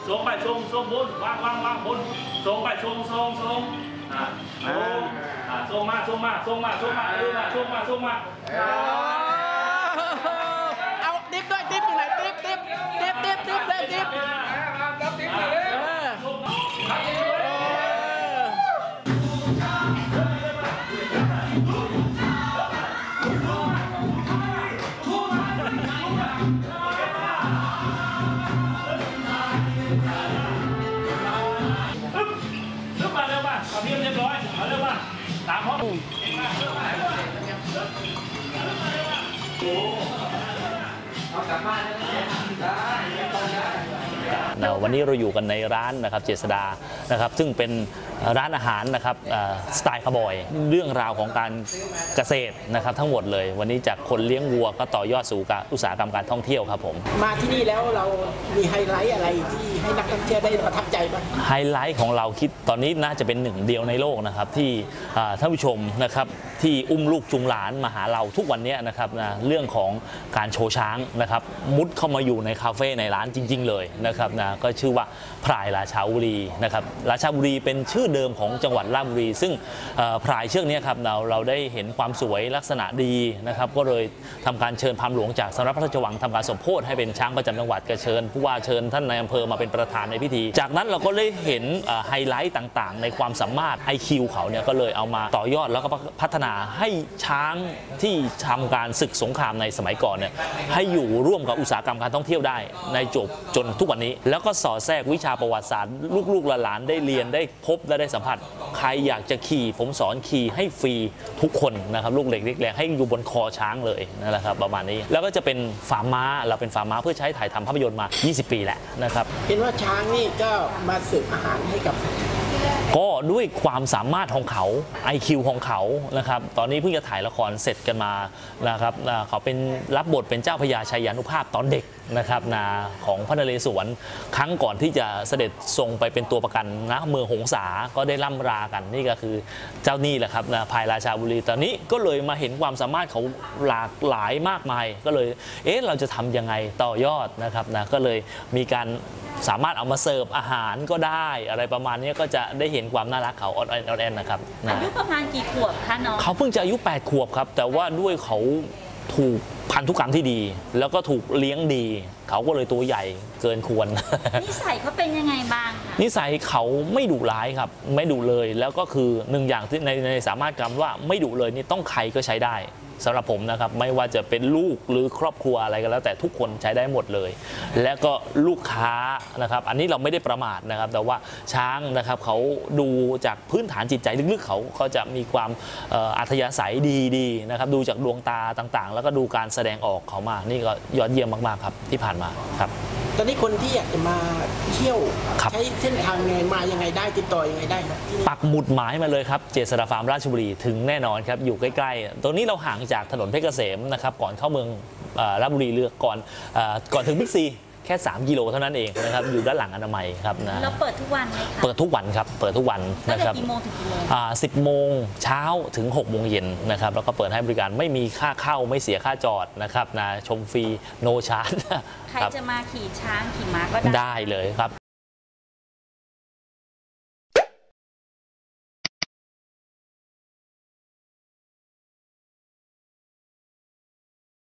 ทรงไปทรงบนวางบนทรงไปทรงทรงทรงมาเอาติ๊บด้วยติ๊บอยู่ไหนติ๊บมาเร็วมาเอาพี่เรียบร้อยมาเร็วมาตามห้องวันนี้เราอยู่กันในร้านนะครับเจษดานะครับซึ่งเป็นร้านอาหารนะครับสไตล์คาวบอยเรื่องราวของการเกษตรนะครับทั้งหมดเลยวันนี้จากคนเลี้ยงวัวก็ต่อยอดสู่อุตสาหกรรมการท่องเที่ยวครับผมมาที่นี่แล้วเรามีไฮไลท์อะไรที่ให้นักท่องเที่ยวได้ประทับใจบ้างไฮไลท์ของเราคิดตอนนี้น่าจะเป็นหนึ่งเดียวในโลกนะครับที่ท่านผู้ชมนะครับที่อุ้มลูกจูงหลานมาหาเราทุกวันนี้นะครับนะเรื่องของการโชว์ช้างนะครับมุดเข้ามาอยู่ในคาเฟ่ในร้านจริงๆเลยนะครับนะก็ชื่อว่าพรายราชาบุรีนะครับราชาบุรีเป็นชื่อเดิมของจังหวัดราชบุรีซึ่งพรายเชือกนี้ครับเราได้เห็นความสวยลักษณะดีนะครับก็เลยทำการเชิญพามหลวงจากสำนักพระราชวังทำการสมโภชให้เป็นช้างประจำจังหวัดก็เชิญผู้ว่าเชิญท่านนายอำเภอมาเป็นประธานในพิธีจากนั้นเราก็ได้เห็นไฮไลท์ต่างๆในความสามารถ IQ เขาเนี่ยก็เลยเอามาต่อยอดแล้วก็พัฒนาให้ช้างที่ทำการศึกสงครามในสมัยก่อนเนี่ยให้อยู่ร่วมกับอุตสาหกรรมการท่องเที่ยวได้ในจนทุกวันนี้แล้วก็สอดแทรกวิชาประวัติศาสตร์ลูกๆหลานได้เรียนได้พบและได้สัมผัสใครอยากจะขี่ผมสอนขี่ให้ฟรีทุกคนนะครับลูกเล็กเล็กแรงให้อยู่บนคอช้างเลยนั่นแหละครับประมาณนี้แล้วก็จะเป็นฟาร์มม้าเราเป็นฟาร์มม้าเพื่อใช้ถ่ายทำภาพยนตร์มา20 ปีแหละนะครับเห็นว่าช้างนี่ก็มาเสิร์ฟอาหารให้กับก็ด้วยความสามารถของเขา IQ ของเขานะครับตอนนี้เพิ่งจะถ่ายละครเสร็จกันมานะครับเขาเป็นรับบทเป็นเจ้าพญาชัยานุภาพตอนเด็กนะครับของพระนเรศวรครั้งก่อนที่จะเสด็จทรงไปเป็นตัวประกันนะเมืองหงสาก็ได้ล่ำรากันนี่ก็คือเจ้านี่แหละครับพายราชาบุรีตอนนี้ก็เลยมาเห็นความสามารถเขาหลากหลายมากมายก็เลยเราจะทำยังไงต่อยอดนะครับก็เลยมีการสามารถเอามาเสิร์ฟอาหารก็ได้อะไรประมาณนี้ก็จะได้เห็นความน่ารักเขาออดแอนนะครับอายุประมาณกี่ขวบคะน้องเขาเพิ่งจะอายุ8 ขวบครับแต่ว่าด้วยเขาถูกพันธุกรรมที่ดีแล้วก็ถูกเลี้ยงดีเขาก็เลยตัวใหญ่เกินควรนิสัยเขาเป็นยังไงบ้างคะนิสัยเขาไม่ดุร้ายครับไม่ดุเลยแล้วก็คือหนึ่งอย่างที่ในสามารถกรรมว่าไม่ดุเลยนี่ต้องใครก็ใช้ได้สำหรับผมนะครับไม่ว่าจะเป็นลูกหรือครอบครัวอะไรก็แล้วแต่ทุกคนใช้ได้หมดเลยและก็ลูกค้านะครับอันนี้เราไม่ได้ประมาทนะครับแต่ว่าช้างนะครับเขาดูจากพื้นฐานจิตใจลึกๆเขาจะมีความอัธยาศัยดีนะครับดูจากดวงตาต่างๆแล้วก็ดูการแสดงออกเขามานี่ก็ยอดเยี่ยมมากๆครับที่ผ่านมาครับตอนนี้คนที่อยากจะมาเที่ยวใช้เส้นทางไงมายังไงได้ติดต่อยังไงได้ครับปักหมุดหมายมาเลยครับเจษฎาฟาร์มราชบุรีถึงแน่นอนครับอยู่ใกล้ๆตรงนี้เราห่างจากถนนเพชรเกษมนะครับก่อนเข้าเมืองราชบุรีเลือกก่อนถึงบิ๊กซีแค่3 กิโลเท่านั้นเองนะครับอยู่ด้านหลังอนามัยครับนะเราเปิดทุกวันไหมคะเปิดทุกวันครับเปิดทุกวันนะครับกี่โมงถึงกี่โมง 10 โมงเช้าถึง6 โมงเย็นนะครับแล้วก็เปิดให้บริการไม่มีค่าเข้าไม่เสียค่าจอดนะครับนะชมฟรีโนชาร์จใครจะมาขี่ช้างขี่ม้าก็ได้เลยครับ